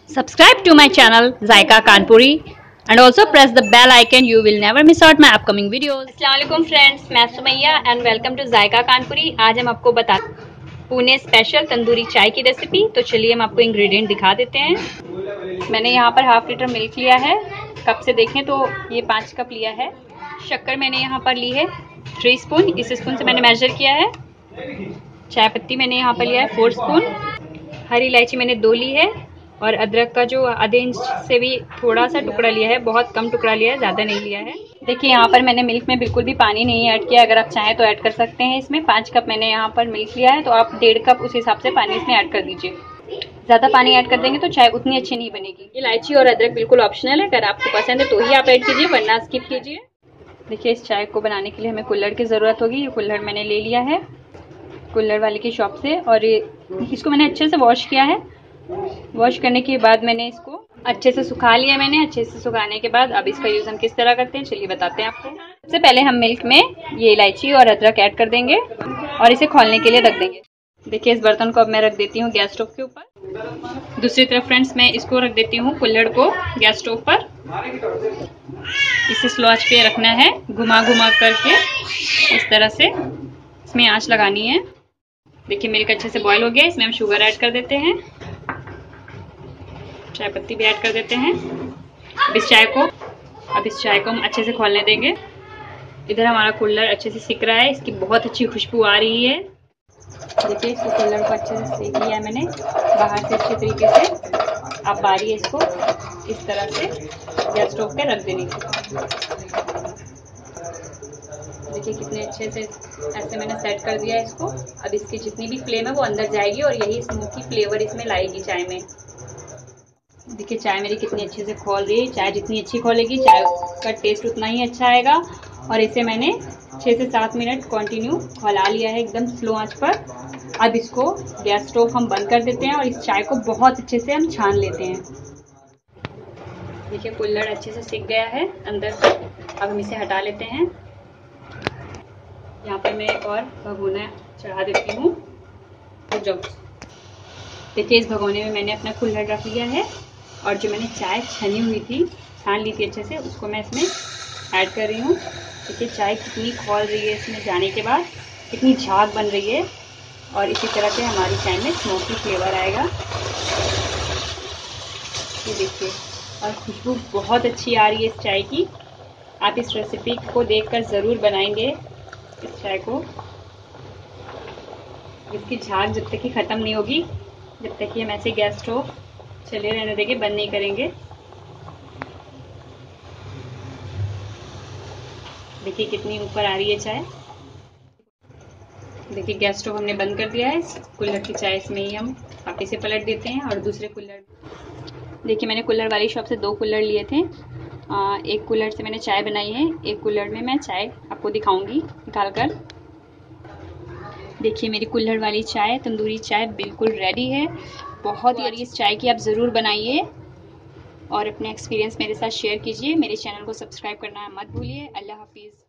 Subscribe to my channel Zaika Kanpuri and also press the bell icon. You will never miss out my upcoming videos. अस्सलामुअलैकुम friends, मैं Sumaiya and welcome to Zaika Kanpuri. आज हम आपको बता Pune special tandoori चाय की recipe. तो चलिए हम आपको इंग्रेडिएंट दिखा देते हैं। मैंने यहाँ पर हाफ लीटर मिल्क लिया है। कप से देखें तो ये 5 कप लिया है। शक्कर मैंने यहाँ पर ली है 3 स्पून, इस स्पून से मैंने मेजर किया है। चाय पत्ती मैंने यहाँ पर लिया है 4 स्पून। हरी इलायची मैंने 2 ली है और अदरक का जो आधे इंच से भी थोड़ा सा टुकड़ा लिया है, बहुत कम टुकड़ा लिया है, ज़्यादा नहीं लिया है। देखिए यहाँ पर मैंने मिल्क में बिल्कुल भी पानी नहीं ऐड किया। अगर आप चाहें तो ऐड कर सकते हैं। इसमें 5 कप मैंने यहाँ पर मिल्क लिया है, तो आप 1.5 कप उस हिसाब से पानी इसमें ऐड कर दीजिए। ज़्यादा पानी ऐड कर देंगे तो चाय उतनी अच्छी नहीं बनेगी। इलायची और अदरक बिल्कुल ऑप्शनल है, अगर आपको पसंद है तो ही आप ऐड कीजिए, वरना स्किप कीजिए। देखिए इस चाय को बनाने के लिए हमें कुल्हड़ की ज़रूरत होगी। ये कुल्हड़ मैंने ले लिया है कुल्हड़ वाले की शॉप से, और इसको मैंने अच्छे से वॉश किया है। वॉश करने के बाद मैंने इसको अच्छे से सुखा लिया। मैंने अच्छे से सुखाने के बाद अब इसका यूज़ हम किस तरह करते हैं चलिए बताते हैं आपको। सबसे पहले हम मिल्क में ये इलायची और अदरक ऐड कर देंगे और इसे खोलने के लिए रख देंगे। देखिए इस बर्तन को अब मैं रख देती हूँ गैस स्टोव के ऊपर। दूसरी तरफ फ्रेंड्स मैं इसको रख देती हूँ कुल्हड़ को गैस स्टोव पर। इसे स्लो आंच पे रखना है, घुमा घुमा करके इस तरह से इसमें आंच लगानी है। देखिए मिल्क अच्छे से बॉईल हो गया। इसमें हम शुगर ऐड कर देते हैं, चाय पत्ती भी ऐड कर देते हैं। अब इस चाय को हम अच्छे से खोलने देंगे। इधर हमारा कुल्हड़ अच्छे से सिक रहा है, इसकी बहुत अच्छी खुशबू आ रही है। देखिए इसको कुल्हड़ को अच्छे से सेक लिया है मैंने बाहर से अच्छे तरीके से। अब बारी है इसको इस तरह से गैस स्टोव पे रख देने की। देखिए कितने अच्छे से ऐसे मैंने सेट कर दिया है इसको। अब इसकी जितनी भी फ्लेम है वो अंदर जाएगी और यही स्मोकी फ्लेवर इसमें लाएगी चाय में। देखिए चाय मेरी कितनी अच्छे से खोल रही है। चाय जितनी अच्छी खोलेगी चाय का टेस्ट उतना ही अच्छा आएगा। और इसे मैंने 6 से 7 मिनट कंटिन्यू खौला लिया है एकदम स्लो आंच पर। अब इसको गैस स्टोव हम बंद कर देते हैं और इस चाय को बहुत अच्छे से हम छान लेते हैं। देखिए कुल्हड़ अच्छे से सिक गया है अंदर से। अब हम इसे हटा लेते हैं। यहाँ पर मैं एक और भगोना चढ़ा देती हूँ। देखिए इस भगोने में मैंने अपना कुल्हड़ रख लिया है और जो मैंने चाय छनी हुई थी, छान ली थी अच्छे से, उसको मैं इसमें ऐड कर रही हूँ। देखिए चाय कितनी खौल रही है, इसमें जाने के बाद कितनी झाग बन रही है और इसी तरह से हमारी चाय में स्मोकी फ्लेवर आएगा। ये देखिए और खुशबू बहुत अच्छी आ रही है इस चाय की। आप इस रेसिपी को देखकर ज़रूर बनाएंगे इस चाय को। इसकी झाग जब तक कि ख़त्म नहीं होगी, जब तक कि हम ऐसे गैस स्टोव चले रहने देंगे, बंद नहीं करेंगे। देखिए कितनी ऊपर आ रही है चाय। देखिए गैस स्टोव हमने बंद कर दिया है। कुल्हड़ की चाय इसमें ही हम वापस से पलट देते हैं और दूसरे कुल्हड़। देखिए मैंने कुल्हड़ वाली शॉप से 2 कुल्हड़ लिए थे। एक कुल्हड़ से मैंने चाय बनाई है, एक कुल्हड़ में मैं चाय आपको दिखाऊंगी निकाल कर। देखिए मेरी कुल्हड़ वाली चाय तंदूरी चाय बिल्कुल रेडी है। बहुत ही इस चाय की आप ज़रूर बनाइए और अपने एक्सपीरियंस मेरे साथ शेयर कीजिए। मेरे चैनल को सब्सक्राइब करना मत भूलिए। अल्लाह हाफिज़।